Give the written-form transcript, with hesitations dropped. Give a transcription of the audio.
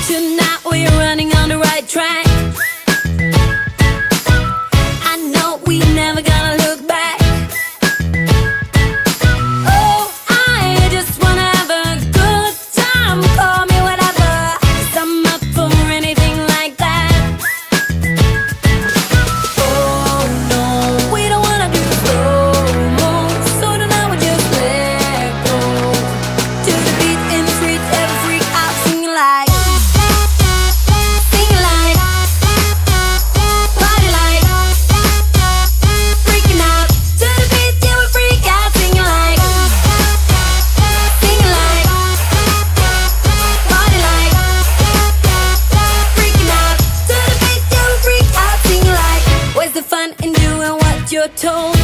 Tonight we're running on the right track. I know we never gonna look back. Oh, I just wanna have a good time. Call me whatever, 'cause I'm up for anything like that. Oh no, we don't wanna do slow-mo, so tonight we just let go. To the beat in the street, every freak out singing like, singing like, party like, freaking out. To the beat, yeah, we freak out singing like, singing like, party like, freaking out. To the beat, yeah, we freak out singing like. Where's the fun in doing what you're told?